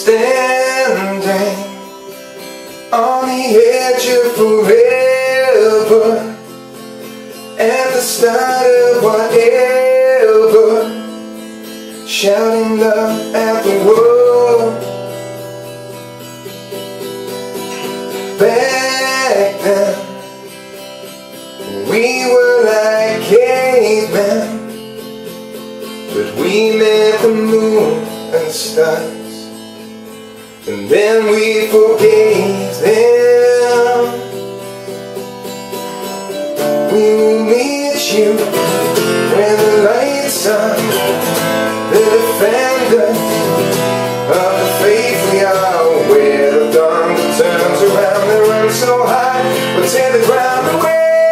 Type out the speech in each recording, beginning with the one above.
standing on the edge of forever, at the start of whatever, shouting love at the world. Back then, we were like cavemen, but we met the moon and stars, and then we forgave them. We will meet you when the lights on, the defenders of the faith we are, where the thunder turns around and runs so high, we'll tear the ground away.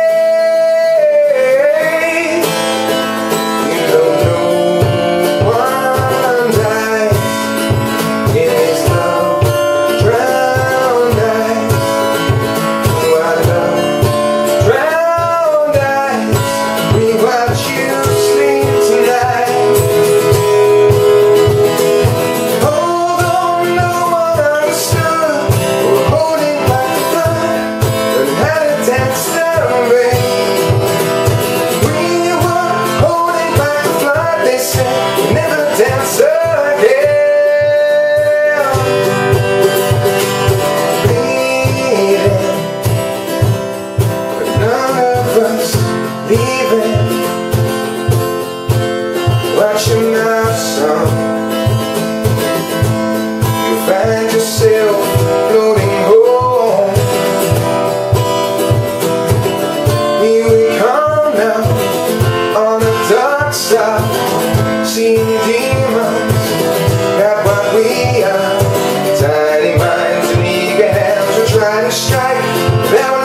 Watch your mouth, son. You'll find yourself floating home. Here we come now on the dark side, seeing demons, got what we are. Tiny minds and eager hands will try to strike.